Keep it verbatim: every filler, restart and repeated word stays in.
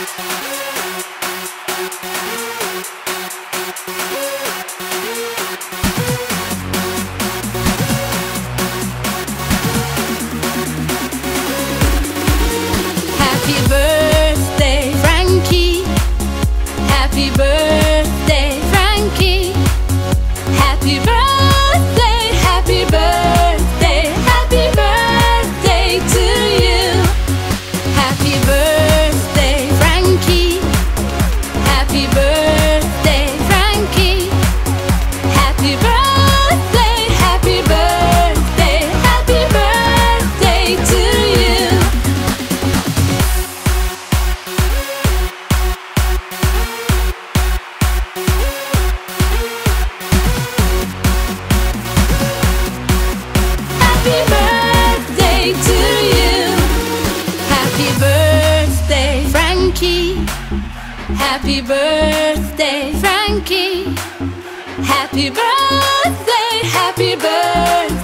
Happy birthday, Frankie. Happy birthday, Frankie. Happy birthday, happy birthday, happy birthday to you. Happy birthday, Frankie. Happy birthday, Frankie. Happy birthday, happy birthday, happy birthday to you. Happy birthday to you. Happy birthday, Frankie. Happy birthday, Frankie. Happy birthday, happy birthday.